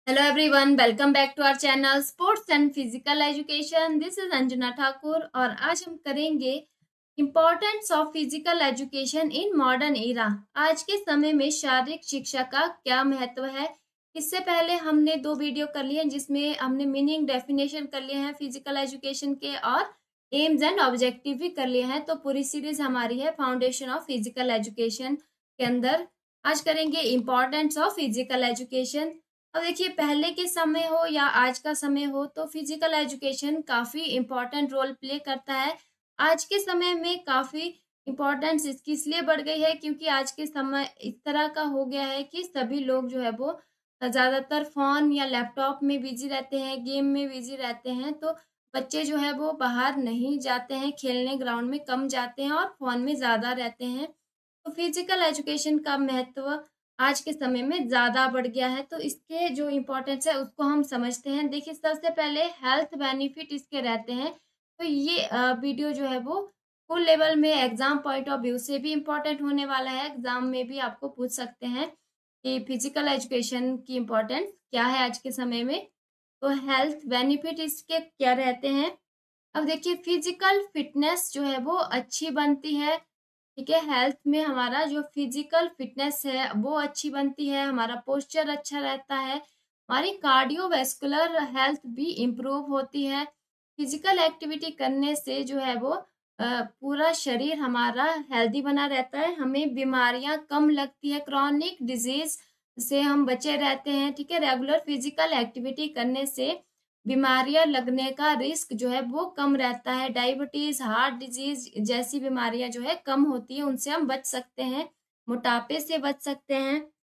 Hello everyone, welcome back to our channel Sports and Physical Education. This is Anjana Thakur और आज हम करेंगे importance of physical education in modern era. आज के समय में शारीरिक शिक्षा का क्या महत्व है। इससे पहले हमने 2 वीडियो कर लिए हैं जिसमें हमने मीनिंग डेफिनेशन कर लिए हैं फिजिकल एजुकेशन के और एम्स एंड ऑब्जेक्टिव भी कर लिए हैं। तो पूरी सीरीज हमारी है फाउंडेशन ऑफ फिजिकल एजुकेशन के अंदर। आज करेंगे इम्पोर्टेंस ऑफ फिजिकल एजुकेशन। अब देखिए, पहले के समय हो या आज का समय हो तो फिजिकल एजुकेशन काफी इम्पोर्टेंट रोल प्ले करता है। आज के समय में काफी इम्पोर्टेंस इसकी इसलिए बढ़ गई है क्योंकि आज के समय इस तरह का हो गया है कि सभी लोग जो है वो ज्यादातर फोन या लैपटॉप में बिजी रहते हैं, गेम में बिजी रहते हैं। तो बच्चे जो है वो बाहर नहीं जाते हैं, खेलने ग्राउंड में कम जाते हैं और फोन में ज्यादा रहते हैं। तो फिजिकल एजुकेशन का महत्व आज के समय में ज्यादा बढ़ गया है। तो इसके जो इम्पोर्टेंस है उसको हम समझते हैं। देखिए, सबसे पहले हेल्थ बेनिफिट इसके रहते हैं। तो ये वीडियो जो है वो फुल लेवल में एग्जाम पॉइंट ऑफ व्यू से भी इम्पोर्टेंट होने वाला है। एग्जाम में भी आपको पूछ सकते हैं कि फिजिकल एजुकेशन की इम्पोर्टेंस क्या है आज के समय में। तो हेल्थ बेनिफिट इसके क्या रहते हैं। अब देखिए, फिजिकल फिटनेस जो है वो अच्छी बनती है। ठीक है, हेल्थ में हमारा जो फिजिकल फिटनेस है वो अच्छी बनती है, हमारा पोस्चर अच्छा रहता है, हमारी कार्डियोवैस्कुलर हेल्थ भी इम्प्रूव होती है। फिजिकल एक्टिविटी करने से जो है वो पूरा शरीर हमारा हेल्दी बना रहता है, हमें बीमारियां कम लगती है, क्रॉनिक डिजीज से हम बचे रहते हैं। ठीक है, रेगुलर फिजिकल एक्टिविटी करने से बीमारियां लगने का रिस्क जो है वो कम रहता है। डायबिटीज, हार्ट डिजीज जैसी बीमारियां जो है कम होती है, उनसे हम बच सकते हैं, मोटापे से बच सकते हैं।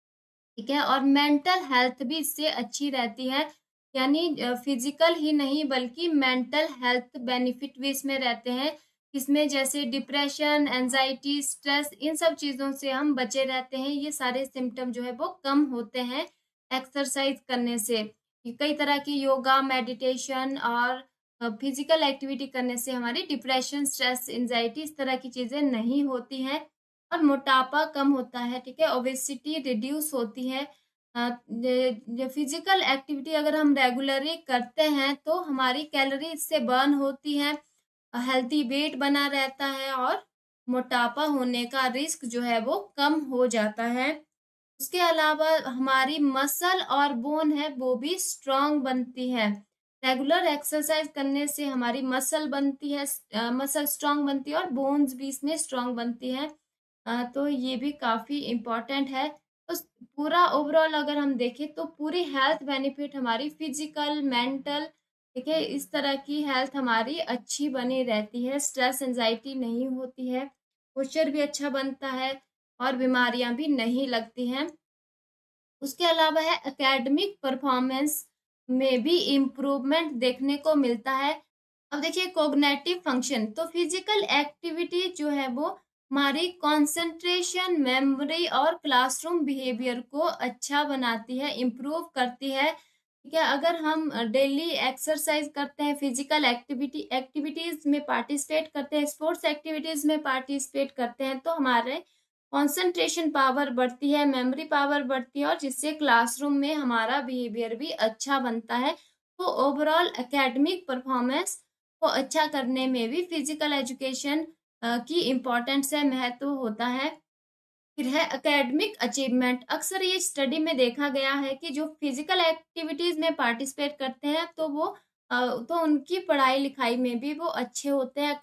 ठीक है, और मेंटल हेल्थ भी इससे अच्छी रहती है। यानी फिजिकल ही नहीं बल्कि मेंटल हेल्थ बेनिफिट भी इसमें रहते हैं। इसमें जैसे डिप्रेशन, एंजाइटी, स्ट्रेस, इन सब चीजों से हम बचे रहते हैं। ये सारे सिम्टम जो है वो कम होते हैं एक्सरसाइज करने से। कई तरह की योगा, मेडिटेशन और फिजिकल एक्टिविटी करने से हमारी डिप्रेशन, स्ट्रेस, एंजाइटी इस तरह की चीजें नहीं होती हैं और मोटापा कम होता है। ठीक है, ओबेसिटी रिड्यूस होती है। फिजिकल एक्टिविटी अगर हम रेगुलरली करते हैं तो हमारी कैलोरी इससे बर्न होती है, हेल्थी वेट बना रहता है और मोटापा होने का रिस्क जो है वो कम हो जाता है। उसके अलावा हमारी मसल और बोन है वो भी स्ट्रांग बनती है। रेगुलर एक्सरसाइज करने से हमारी मसल बनती है, मसल स्ट्रांग बनती है और बोन्स भी इसमें स्ट्रांग बनती है। तो ये भी काफी इम्पोर्टेंट है। उस पूरा ओवरऑल अगर हम देखें तो पूरी हेल्थ बेनिफिट हमारी फिजिकल, मेंटल, ठीक है, इस तरह की हेल्थ हमारी अच्छी बनी रहती है। स्ट्रेस, एंजाइटी नहीं होती है, पोस्चर भी अच्छा बनता है और बीमारियां भी नहीं लगती हैं। उसके अलावा है एकेडमिक परफॉर्मेंस में भी इम्प्रूवमेंट देखने को मिलता है। अब देखिए, कोग्नेटिव फंक्शन, तो फिजिकल एक्टिविटी जो है वो हमारी कंसंट्रेशन, मेमोरी और क्लासरूम बिहेवियर को अच्छा बनाती है, इम्प्रूव करती है। ठीक है, अगर हम डेली एक्सरसाइज करते हैं, फिजिकल एक्टिविटीज में पार्टिसिपेट करते हैं, स्पोर्ट्स एक्टिविटीज में पार्टिसिपेट करते हैं तो हमारे कंसंट्रेशन पावर बढ़ती है, मेमोरी पावर बढ़ती है और जिससे क्लासरूम में हमारा बिहेवियर भी अच्छा बनता है। तो ओवरऑल एकेडमिक परफॉर्मेंस को अच्छा करने में भी फिजिकल एजुकेशन की इम्पोर्टेंस है, महत्व होता है। फिर है एकेडमिक अचीवमेंट। अक्सर ये स्टडी में देखा गया है कि जो फिजिकल एक्टिविटीज में पार्टिसिपेट करते हैं तो वो तो उनकी पढ़ाई लिखाई में भी वो अच्छे होते हैं,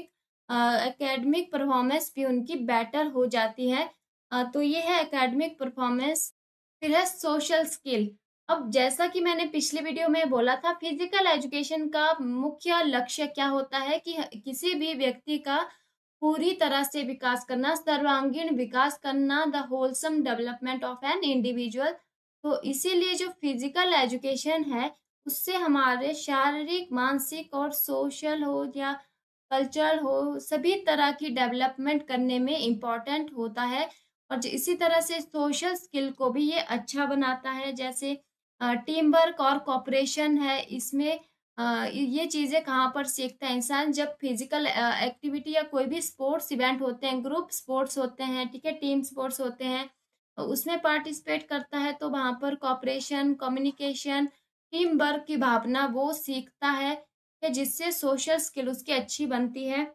एकेडमिक परफॉर्मेंस भी उनकी बेटर हो जाती है। तो ये है एकेडमिक परफॉर्मेंस। फिर है सोशल स्किल। अब जैसा कि मैंने पिछले वीडियो में बोला था, फिजिकल एजुकेशन का मुख्य लक्ष्य क्या होता है कि किसी भी व्यक्ति का पूरी तरह से विकास करना, सर्वांगीण विकास करना, the wholesome development of an individual. तो इसीलिए जो फिजिकल एजुकेशन है उससे हमारे शारीरिक, मानसिक और सोशल हो या कल्चरल हो, सभी तरह की डेवलपमेंट करने में इम्पोर्टेंट होता है। और इसी तरह से सोशल स्किल को भी ये अच्छा बनाता है। जैसे टीम वर्क और कोऑपरेशन है इसमें। ये चीजें कहाँ पर सीखता है इंसान, जब फिजिकल एक्टिविटी या कोई भी स्पोर्ट्स इवेंट होते हैं, ग्रुप स्पोर्ट्स होते हैं, ठीक है, टीम स्पोर्ट्स होते हैं, उसमें पार्टिसिपेट करता है तो वहाँ पर कॉपरेशन, कम्युनिकेशन, टीम वर्क की भावना वो सीखता है कि जिससे सोशल स्किल उसकी अच्छी बनती है।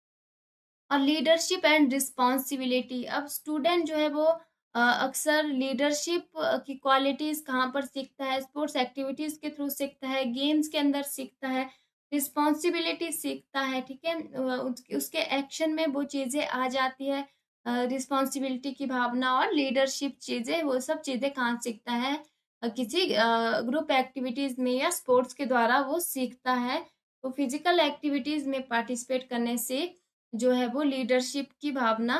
और लीडरशिप एंड रिस्पॉन्सिबिलिटी, अब स्टूडेंट जो है वो अक्सर लीडरशिप की क्वालिटीज कहाँ पर सीखता है, स्पोर्ट्स एक्टिविटीज के थ्रू सीखता है, गेम्स के अंदर सीखता है, रिस्पॉन्सिबिलिटी सीखता है, ठीक है। उसके एक्शन में वो चीजें आ जाती है, रिस्पॉन्सिबिलिटी की भावना और लीडरशिप चीजें, वो सब चीजें कहाँ सीखता है, किसी ग्रुप एक्टिविटीज में या स्पोर्ट्स के द्वारा वो सीखता है। तो फिजिकल एक्टिविटीज में पार्टिसिपेट करने से जो है वो लीडरशिप की भावना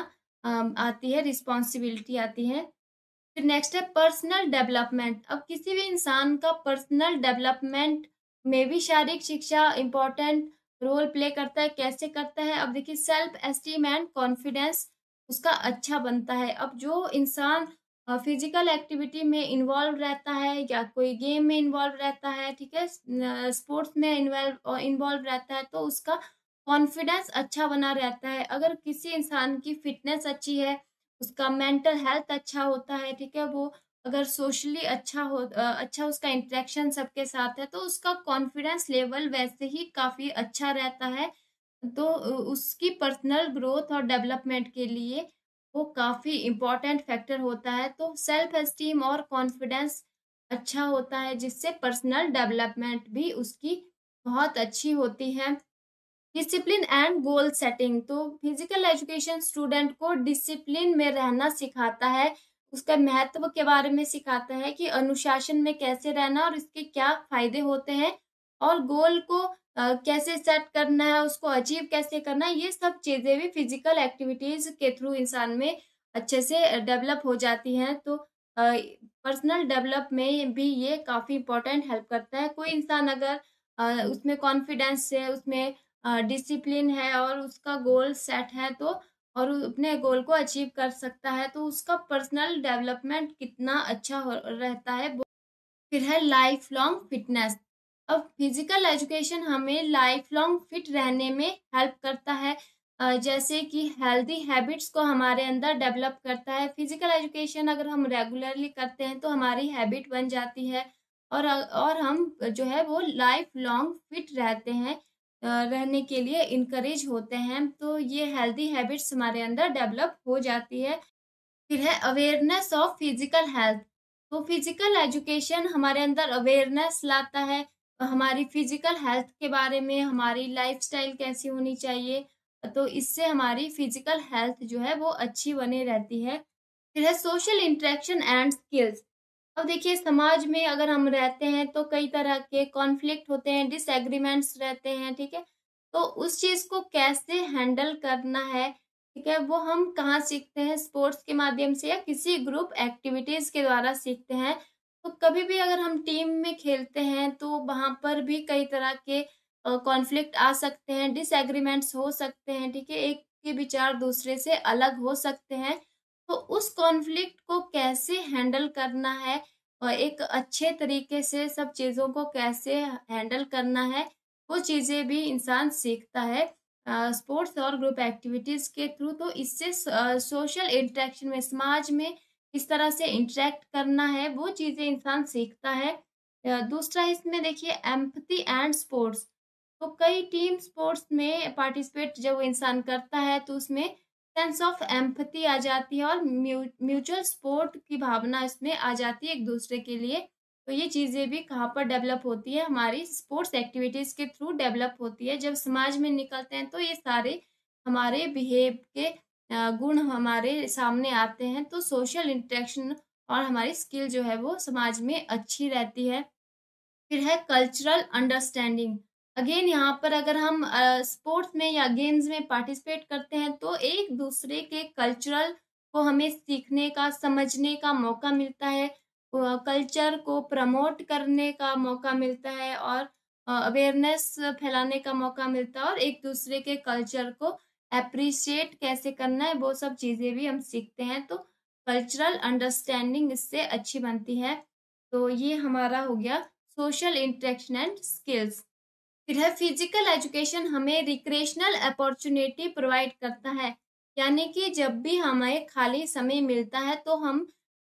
आती है, रिस्पॉन्सिबिलिटी आती है। फिर नेक्स्ट है पर्सनल डेवलपमेंट। अब किसी भी इंसान का पर्सनल डेवलपमेंट में भी शारीरिक शिक्षा इम्पोर्टेंट रोल प्ले करता है। कैसे करता है? अब देखिए, सेल्फ एस्टीम एंड कॉन्फिडेंस उसका अच्छा बनता है। अब जो इंसान फिजिकल एक्टिविटी में इन्वॉल्व रहता है या कोई गेम में इन्वॉल्व रहता है, ठीक है, स्पोर्ट्स में इन्वॉल्व रहता है, तो उसका कॉन्फिडेंस अच्छा बना रहता है। अगर किसी इंसान की फिटनेस अच्छी है, उसका मेंटल हेल्थ अच्छा होता है, ठीक है, वो अगर सोशली अच्छा उसका इंटरेक्शन सबके साथ है, तो उसका कॉन्फिडेंस लेवल वैसे ही काफ़ी अच्छा रहता है। तो उसकी पर्सनल ग्रोथ और डेवलपमेंट के लिए वो काफ़ी इम्पोर्टेंट फैक्टर होता है। तो सेल्फ एस्टीम और कॉन्फिडेंस अच्छा होता है, जिससे पर्सनल डेवलपमेंट भी उसकी बहुत अच्छी होती है। डिसिप्लिन एंड गोल सेटिंग, तो फिजिकल एजुकेशन स्टूडेंट को डिसिप्लिन में रहना सिखाता है, उसका महत्व के बारे में सिखाता है कि अनुशासन में कैसे रहना और इसके क्या फायदे होते हैं, और गोल को कैसे सेट करना है, उसको अचीव कैसे करना है, ये सब चीजें भी फिजिकल एक्टिविटीज के थ्रू इंसान में अच्छे से डेवलप हो जाती हैं। तो पर्सनल डेवलप में भी ये काफी इम्पोर्टेंट हेल्प करता है। कोई इंसान अगर उसमें कॉन्फिडेंस है, उसमें डिसिप्लिन है और उसका गोल सेट है, तो और अपने गोल को अचीव कर सकता है, तो उसका पर्सनल डेवलपमेंट कितना अच्छा रहता है वो। फिर है लाइफ लॉन्ग फिटनेस। अब फिजिकल एजुकेशन हमें लाइफ लॉन्ग फिट रहने में हेल्प करता है, जैसे कि हेल्दी हैबिट्स को हमारे अंदर डेवलप करता है। फिजिकल एजुकेशन अगर हम रेगुलरली करते हैं तो हमारी हैबिट बन जाती है, और हम जो है वो लाइफ लॉन्ग फिट रहते हैं, रहने के लिए इनकरेज होते हैं। तो ये हेल्दी हैबिट्स हमारे अंदर डेवलप हो जाती है। फिर है अवेयरनेस ऑफ फिजिकल हेल्थ। तो फिजिकल एजुकेशन हमारे अंदर अवेयरनेस लाता है, हमारी फिजिकल हेल्थ के बारे में, हमारी लाइफस्टाइल कैसी होनी चाहिए, तो इससे हमारी फिजिकल हेल्थ जो है वो अच्छी बनी रहती है। फिर है सोशल इंटरेक्शन एंड स्किल्स। अब देखिए, समाज में अगर हम रहते हैं तो कई तरह के कॉन्फ्लिक्ट होते हैं, डिसएग्रीमेंट्स रहते हैं, ठीक है, तो उस चीज को कैसे हैंडल करना है, ठीक है, वो हम कहाँ सीखते हैं? स्पोर्ट्स के माध्यम से या किसी ग्रुप एक्टिविटीज के द्वारा सीखते हैं। तो कभी भी अगर हम टीम में खेलते हैं तो वहां पर भी कई तरह के कॉन्फ्लिक्ट आ सकते हैं, डिसएग्रीमेंट्स हो सकते हैं, ठीक है, एक के विचार दूसरे से अलग हो सकते हैं। तो उस कॉन्फ्लिक्ट को कैसे हैंडल करना है और एक अच्छे तरीके से सब चीज़ों को कैसे हैंडल करना है, वो चीज़ें भी इंसान सीखता है स्पोर्ट्स और ग्रुप एक्टिविटीज़ के थ्रू। तो इससे सोशल इंटरेक्शन में, समाज में किस तरह से इंटरेक्ट करना है, वो चीज़ें इंसान सीखता है। दूसरा इसमें देखिए, एम्पैथी एंड स्पोर्ट्स। तो कई टीम स्पोर्ट्स में पार्टिसिपेट जब वो इंसान करता है तो उसमें सेंस ऑफ एम्पैथी आ जाती है और म्यूचुअल सपोर्ट की भावना इसमें आ जाती है एक दूसरे के लिए। तो ये चीज़ें भी कहाँ पर डेवलप होती है? हमारी स्पोर्ट्स एक्टिविटीज़ के थ्रू डेवलप होती है। जब समाज में निकलते हैं तो ये सारे हमारे बिहेव के गुण हमारे सामने आते हैं। तो सोशल इंटरेक्शन और हमारी स्किल जो है वो समाज में अच्छी रहती है। फिर है कल्चरल अंडरस्टैंडिंग। अगेन यहाँ पर अगर हम स्पोर्ट्स में या गेम्स में पार्टिसिपेट करते हैं तो एक दूसरे के कल्चरल को हमें सीखने का, समझने का मौका मिलता है, कल्चर को प्रमोट करने का मौका मिलता है, और अवेयरनेस फैलाने का मौका मिलता है, और एक दूसरे के कल्चर को अप्रिशिएट कैसे करना है, वो सब चीज़ें भी हम सीखते हैं। तो कल्चरल अंडरस्टैंडिंग इससे अच्छी बनती है। तो ये हमारा हो गया सोशल इंटरेक्शन एंड स्किल्स। फिर है फिजिकल एजुकेशन हमें रिक्रिएशनल अपॉर्चुनिटी प्रोवाइड करता है, यानी कि जब भी हमें खाली समय मिलता है तो हम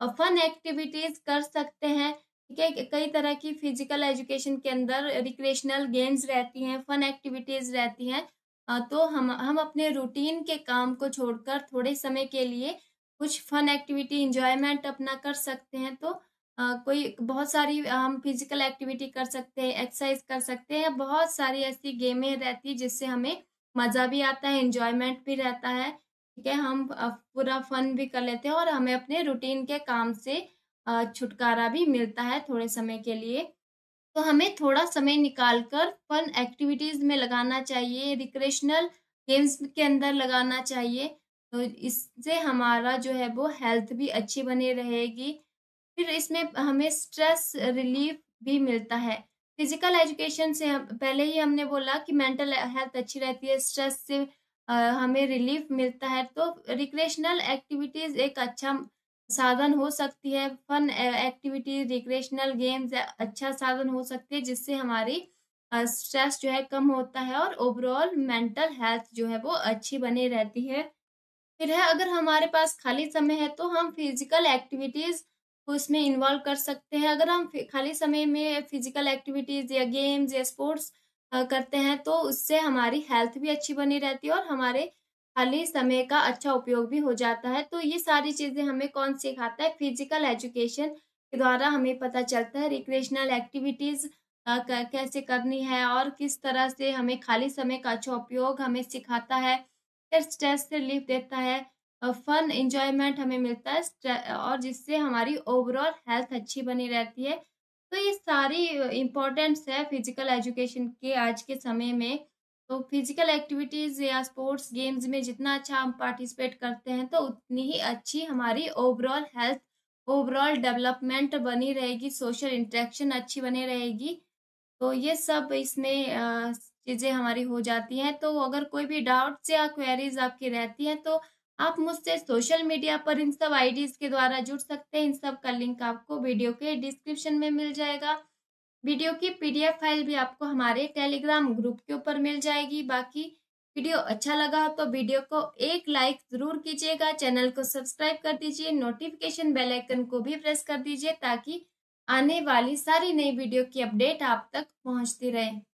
फन एक्टिविटीज कर सकते हैं। ठीक है, कई तरह की फिजिकल एजुकेशन के अंदर रिक्रिएशनल गेम्स रहती हैं, फन एक्टिविटीज रहती हैं। तो हम अपने रूटीन के काम को छोड़कर थोड़े समय के लिए कुछ फन एक्टिविटी एंजॉयमेंट अपना कर सकते हैं। तो कोई बहुत सारी हम फिजिकल एक्टिविटी कर सकते हैं, एक्सरसाइज कर सकते हैं, बहुत सारी ऐसी गेमें रहती है जिससे हमें मज़ा भी आता है, एंजॉयमेंट भी रहता है। ठीक है, हम पूरा फन भी कर लेते हैं और हमें अपने रूटीन के काम से छुटकारा भी मिलता है थोड़े समय के लिए। तो हमें थोड़ा समय निकाल कर फन एक्टिविटीज़ में लगाना चाहिए, रिक्रिएशनल गेम्स के अंदर लगाना चाहिए। तो इससे हमारा जो है वो हेल्थ भी अच्छी बनी रहेगी। फिर इसमें हमें स्ट्रेस रिलीफ भी मिलता है। फिजिकल एजुकेशन से हम पहले ही हमने बोला कि मेंटल हेल्थ अच्छी रहती है, स्ट्रेस से हमें रिलीफ मिलता है। तो रिक्रिएशनल एक्टिविटीज़ एक अच्छा साधन हो सकती है। फन एक्टिविटी, रिक्रिएशनल गेम्स अच्छा साधन हो सकती है जिससे हमारी स्ट्रेस जो है कम होता है और ओवरऑल मेंटल हेल्थ जो है वो अच्छी बनी रहती है। फिर है, अगर हमारे पास खाली समय है तो हम फिजिकल एक्टिविटीज़ को इसमें इन्वॉल्व कर सकते हैं। अगर हम खाली समय में फिजिकल एक्टिविटीज़ या गेम्स या स्पोर्ट्स करते हैं तो उससे हमारी हेल्थ भी अच्छी बनी रहती है और हमारे खाली समय का अच्छा उपयोग भी हो जाता है। तो ये सारी चीज़ें हमें कौन सिखाता है? फिजिकल एजुकेशन के द्वारा हमें पता चलता है। रिक्रिएशनल एक्टिविटीज़ कैसे करनी है और किस तरह से हमें खाली समय का अच्छा उपयोग हमें सिखाता है। फिर स्ट्रेस रिलीफ देता है, फन एंजॉयमेंट हमें मिलता है और जिससे हमारी ओवरऑल हेल्थ अच्छी बनी रहती है। तो ये सारी इम्पोर्टेंट्स है फिजिकल एजुकेशन के आज के समय में। तो फिजिकल एक्टिविटीज़ या स्पोर्ट्स गेम्स में जितना अच्छा हम पार्टिसिपेट करते हैं तो उतनी ही अच्छी हमारी ओवरऑल हेल्थ, ओवरऑल डेवलपमेंट बनी रहेगी, सोशल इंटरेक्शन अच्छी बनी रहेगी। तो ये सब इसमें चीज़ें हमारी हो जाती हैं। तो अगर कोई भी डाउट्स या क्वेरीज़ आपकी रहती हैं तो आप मुझसे सोशल मीडिया पर इन सब आईडीज़ के द्वारा जुड़ सकते हैं। इन सब का लिंक आपको वीडियो के डिस्क्रिप्शन में मिल जाएगा। वीडियो की पीडीएफ फाइल भी आपको हमारे टेलीग्राम ग्रुप के ऊपर मिल जाएगी। बाकी वीडियो अच्छा लगा हो तो वीडियो को एक लाइक ज़रूर कीजिएगा, चैनल को सब्सक्राइब कर दीजिए, नोटिफिकेशन बेल आइकन को भी प्रेस कर दीजिए ताकि आने वाली सारी नई वीडियो की अपडेट आप तक पहुंचती रहे।